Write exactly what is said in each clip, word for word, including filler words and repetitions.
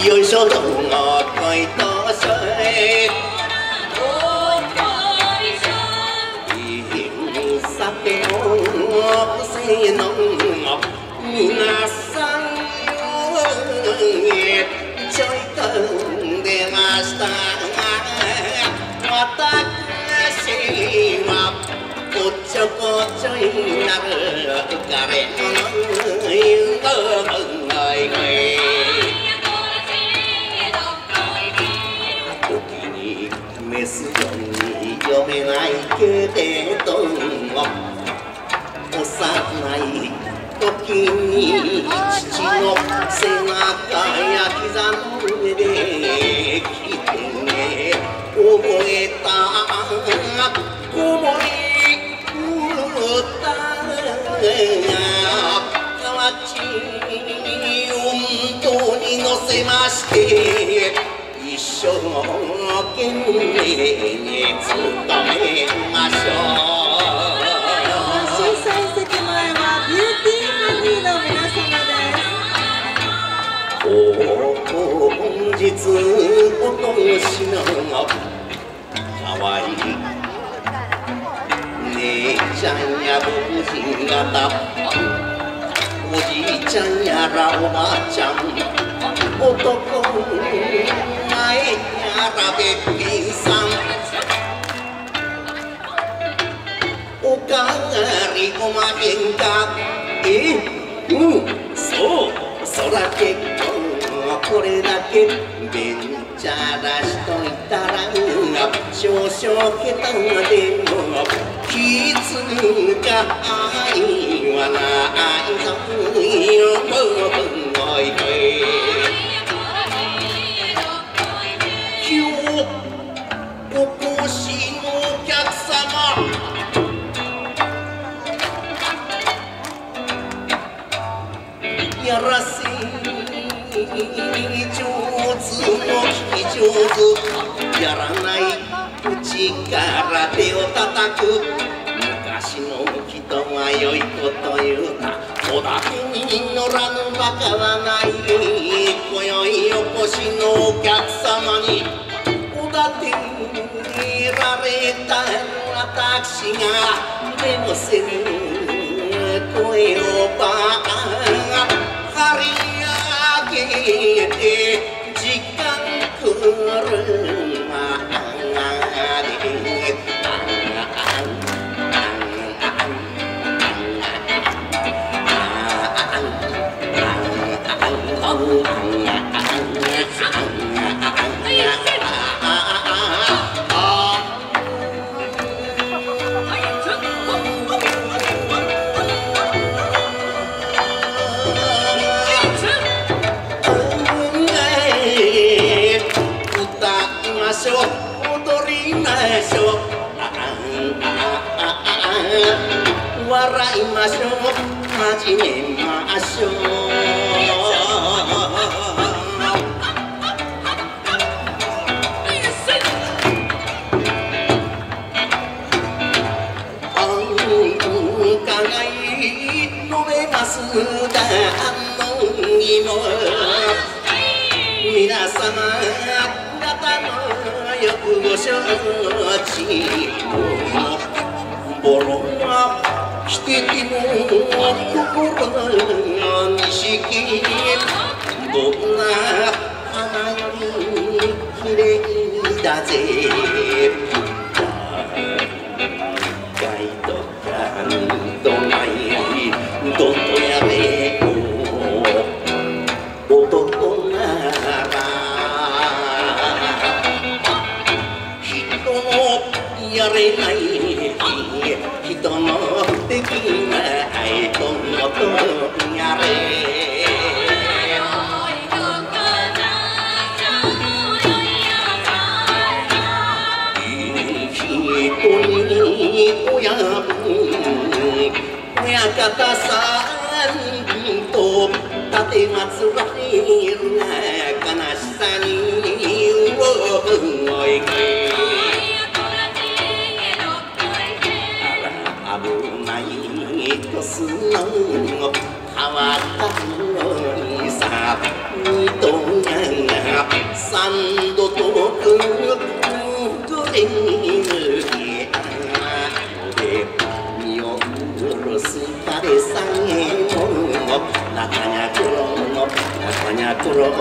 よいしょどんごこいとしょいさての不正の皆さんへちょいと出ました私はおっちょこちょいなる彼の言うのがい時にメスよに読めないけれども幼い時に父の背中や膝の上で来てね覚えた思い歌が河内運動に乗せまして一生懸命に努めましょう。本日お年のかわいい姉ちゃんやご婦人方おじいちゃんやらおばあちゃん男前やらべっぴんさんおかわりおまへんかえうんそうそら結婚これだけべんちゃらしといたら少々下手でも気づかないはないぞよおい今日お越しのお客様やらせ上手の聞き上手やらないうちから手を叩く昔の人はよいこと言うたおだてに乗らぬバカはない今宵お越しのお客様におだてにられた私が出もせぬ声をば張り上げて時間来るまで踊りましょう笑いましょう始めましょう伺い述べますだのにも皆様方のよくご承知ボロが来てても心の錦どんな花よりきれいだぜガイドかんどないどんとやれ男ならやれない人のできないことやれ人に親分親方さんと立てまつられるが悲しさにおい危ないとすの変わった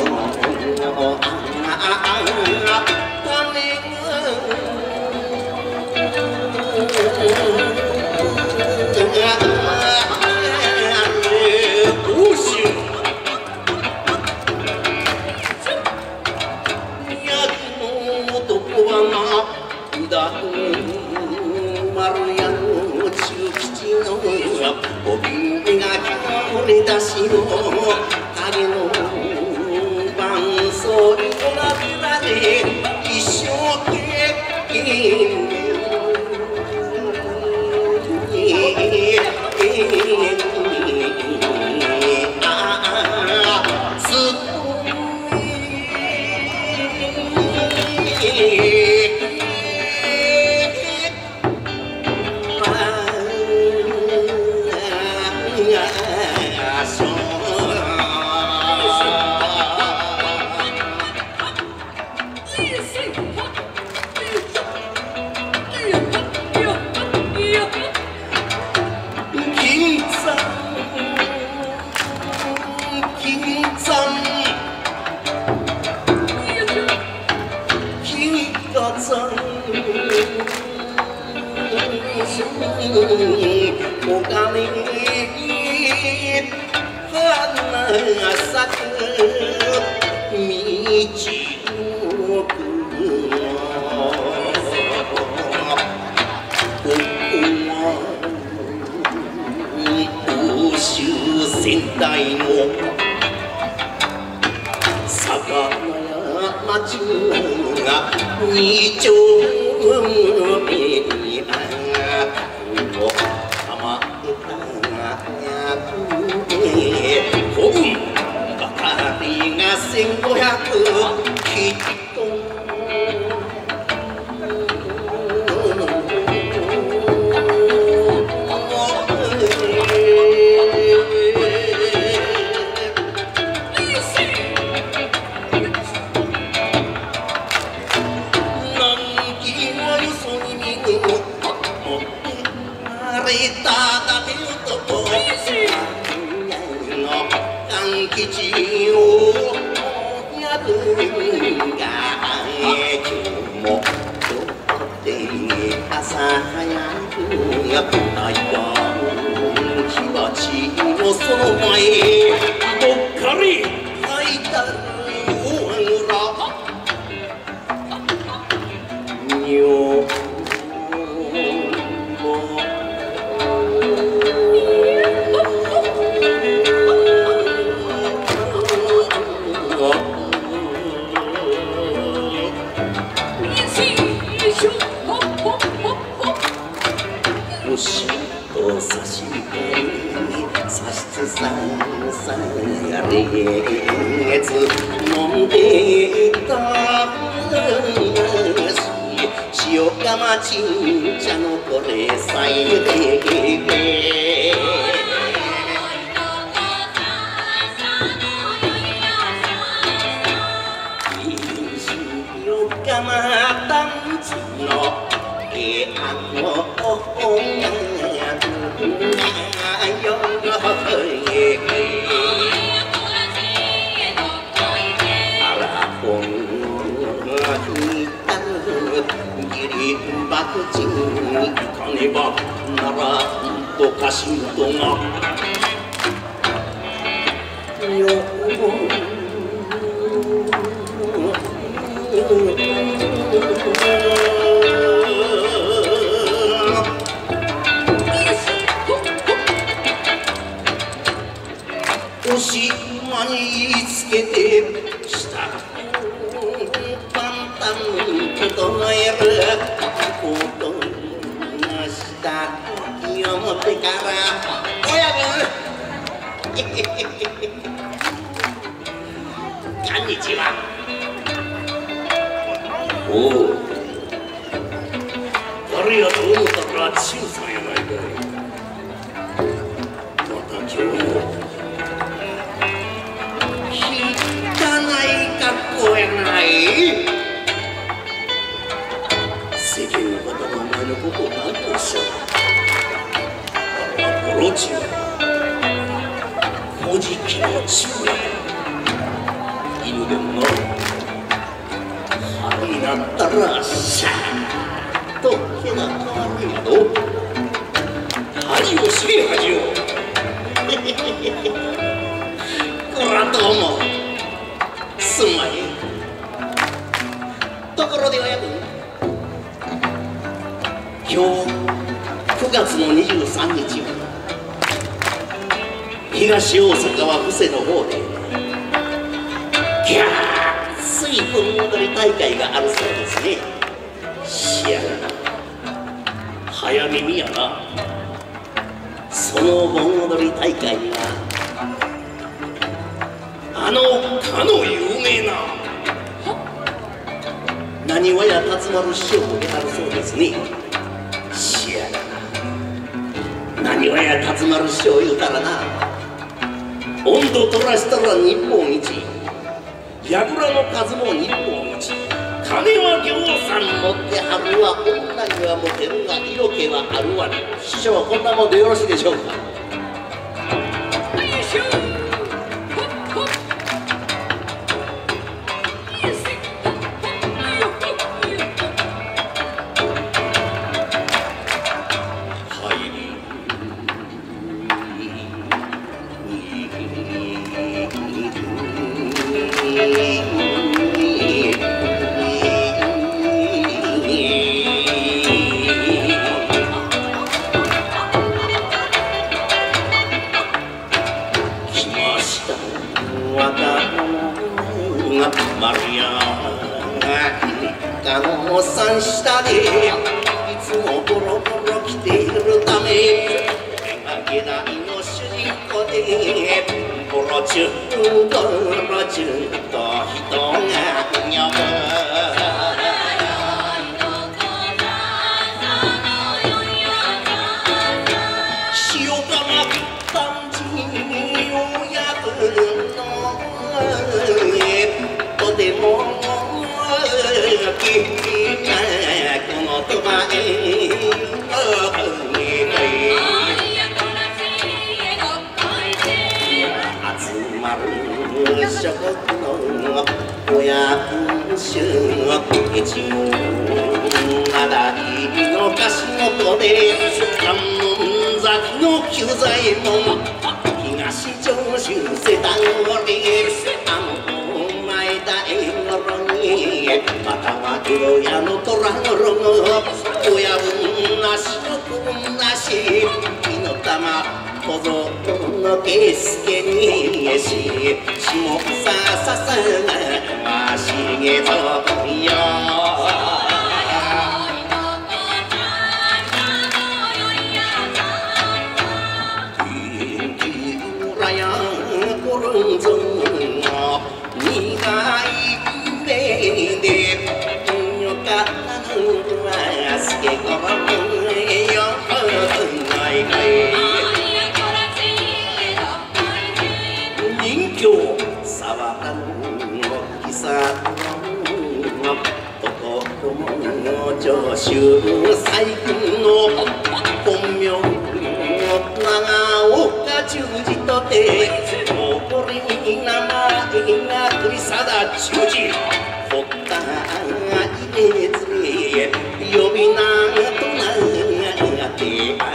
犬分の春になったらシャーッと毛が変わるなど恥を知れ恥をこらどうもすんまい。ところで親分、今日くがつのにじゅうさんにちは東大阪は布施の方でキャー熱い盆踊り大会があるそうですね。しやな、早耳やな。その盆踊り大会にはあのかの有名な浪速や辰丸師匠も出はるそうですね。しやな、浪速や辰丸師匠言うたらな、温度取らしたら日本一、櫓の数も日本一、金はぎょうさん持ってはるわ、女にはモテるが色気はあるわ。師匠はこんなもんでよろしいでしょうか。マリアが一家の山下でいつもボロボロ来ているため、俺が家代の主人公でボロチュンボロチュンと人が呼ぶ。塩釜炭治親分のとても君がこのとばへ集まる諸国の親分衆一門まだいのかしのとで観音崎の久左衛門東長州世田谷あのまたは黒屋の虎のロゴ親分なしの子なし火の玉小僧の圭介にし下さささがしげとよ村やこるんぞ苦いでよかったのはすけころよはいはい人形沢田の木さの男も長州最近の本名長岡忠治とて誇りに名前が栗貞忠治ほった入れずれ呼び名となってあ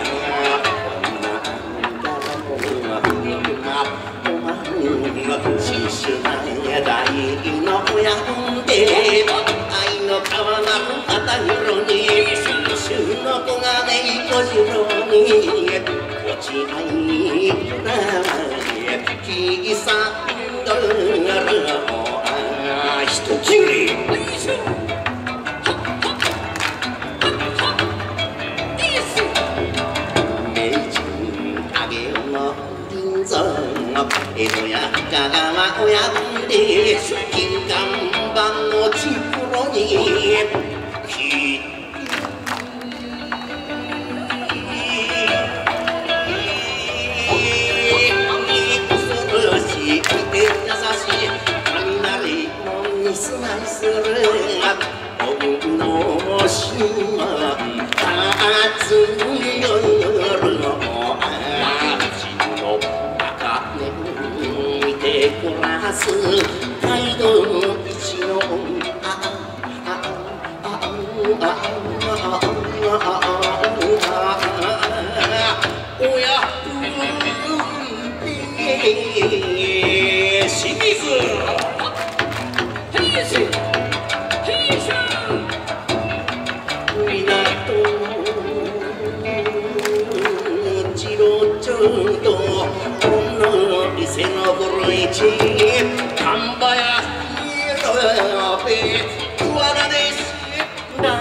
新種な大の親分で愛の川なる旗広に新種の子がね小次郎に落ち合いなきさんどる一切れ名人影の銀座江戸や香川親分で金看板のちくろにするおぶの島立つ夜の街の中で見て暮らす街道日丹波や色べわらでしな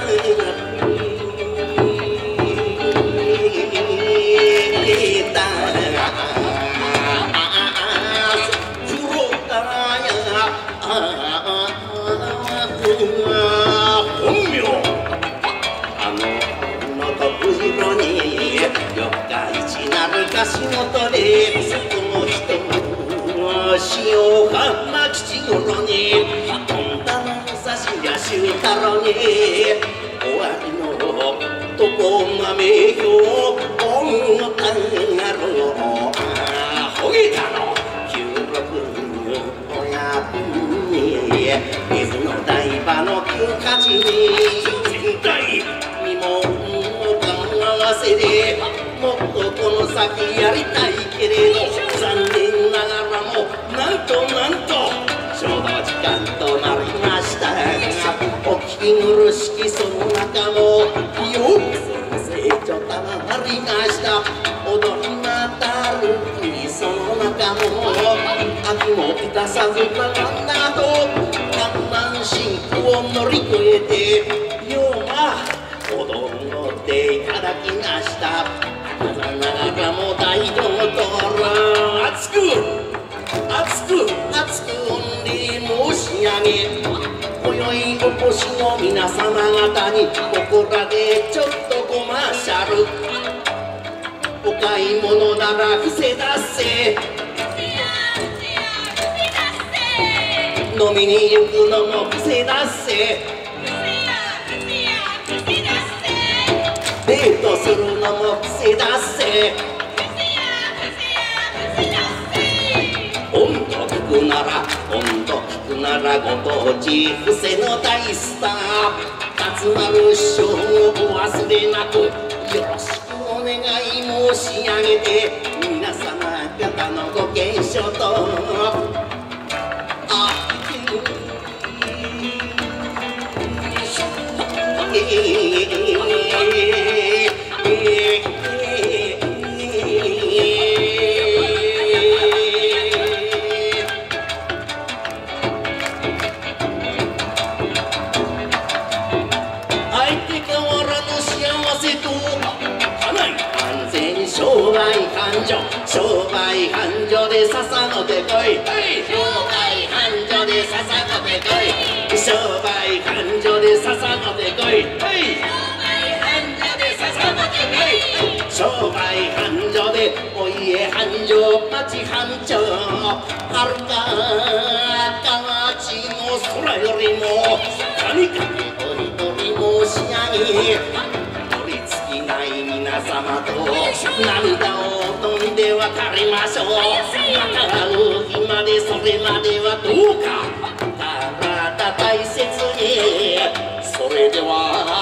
仕事でこの人塩浜吉五郎に飛んだの差しやしゅうたろに終わりの男が名標音たがろうほげたの九六親分に水の台場の九八に全体身も合わせでもっとこの先やりたいけれど残念ながらもなんとなんとちょうど時間となりましたお聞き苦しきその中もよくその成長たまりました踊りまたるきその中も秋もいたさずななど観覧進行を乗り越えてようま踊るのでいただきましたながらも大道とら熱く熱く熱く御礼申し上げ今宵お越しの皆様方にここらでちょっとコマーシャルお買い物なら伏せ出せ飲みに行くのも伏せ出せデートするのも伏せ出せ音頭聞くなら音頭聞くならご当地伏せの大スター勝丸師匠をお忘れなくよろしくお願い申し上げて皆様方のご健勝とあえ商売繁盛商売繁盛で笹の手こい商売繁盛で笹の手こい商売繁盛で笹の手こい商売繁盛でお家繁盛町繁盛はるか河内の空よりも神々お祈り申し上げない皆様と涙を飲んで渡りましょうまた会う日までそれまではどうか体大切にそれでは